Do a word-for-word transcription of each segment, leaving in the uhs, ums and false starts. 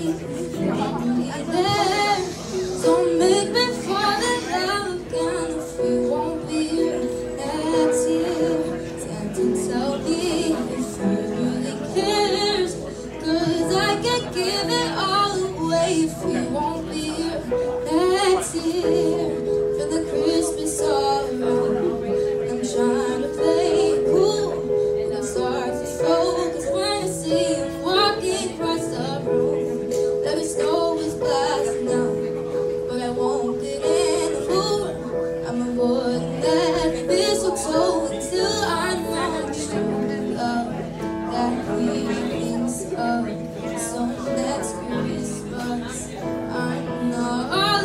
there. Don't make me fall in love again if we won't be here next year. Santa, tell me if he really cares, 'cause I can give it all away if we won't be here next year. For the Christmas all around, I'm trying to play it cool, and I'm starting to focus when I see him walking across the road. Every snow is blasting out, but I won't get in the mood. I'm avoiding every mistletoe until I know it's true love that he thinks of. So next Christmas, I'm not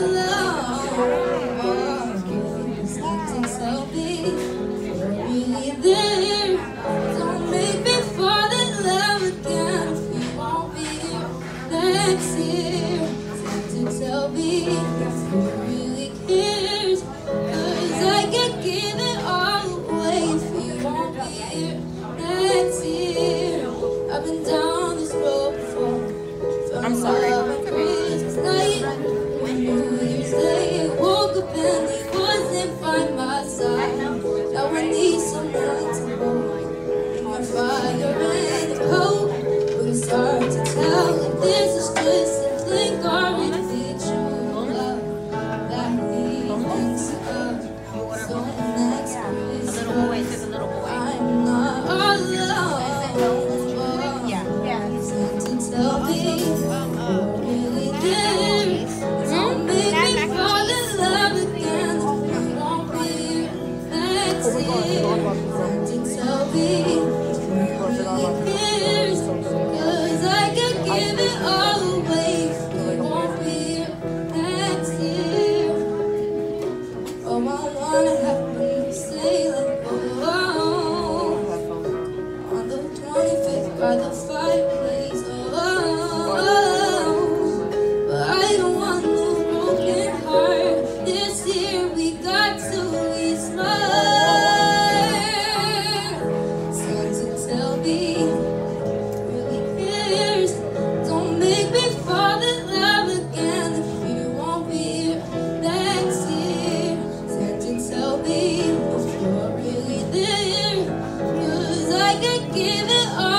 alone. Santa, tell me you're really there. Don't make me fall in love again if we won't be here next year. Santa, tell me if he really cares, 'cause I can give it all away if we won't be here next year. I've been down this road before. I'm sorry. Love on Christmas night, when New Year's Day, I woke up and he wasn't by my side. Now I need someone to hold my fire and a coat, but it's hard to tell if this is just a blink or if it's true love that he thinks of. So next Christmas, Little boy, there's a little boy. I'm not alone. Yeah, yeah. Santa, tell me you're really there. Don't make me fall in love again if we won't be here next year. Santa, tell me you're really cares, 'cause I can give it all away if we won't be here next year. Oh, I wanna have you sailing on the twenty-fifth by the fireplace. Oh, but I don't want no broken heart. This year we got to be smart. Santa, tell me really cares. Don't make me fall in love again if you won't be here next year. Santa, tell me if you're really there, 'cause I could give it all